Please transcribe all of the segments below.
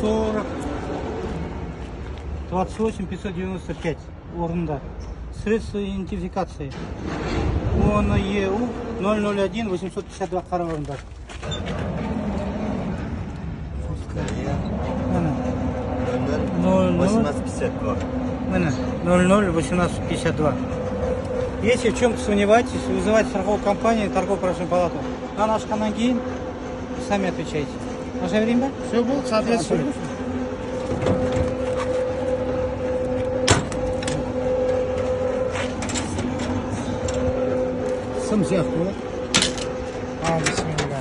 40 28 595 орында. Средства идентификации. ОНЕУ 001 852 қара орындар. Міне 001852. Если в чем-то сомневаетесь, вызывайте страховую компанию, торгово-промышленную палату. Аны ашқаннан кейін сами отвечайте. Наша время? Все будет соответственно. Сым сияқты болады. Бисмилля.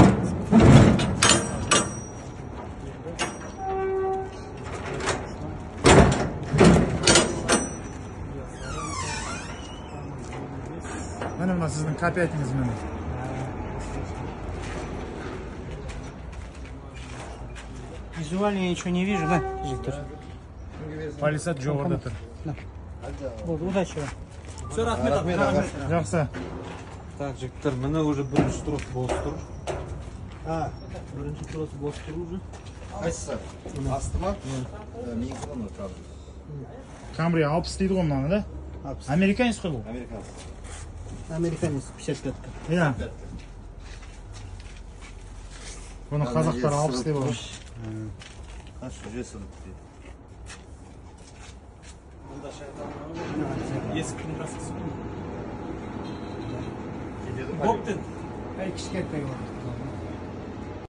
Мына сіздің копиятыңыз міне. Визуально я ничего не вижу, да, Виктор? Полисат жоғарда тұр. Вот, удачи вам. Все, рахмет. Жақсы. Так, жігіттер, міне уже бірінші трос бос тұр. Бірінші трос бос тұр уже. Қайсысы? Асты ма? Негізі оны правда. Камри 60 дейді ғой мынаны, да? Американец қой бұл? Американец. Американец 55. Иә. Бұны қазақтар 60 деп алған. Қаш, жүйесі ұлып дейді. Есіктің қасқысы. Боптен. Кішкентай бар.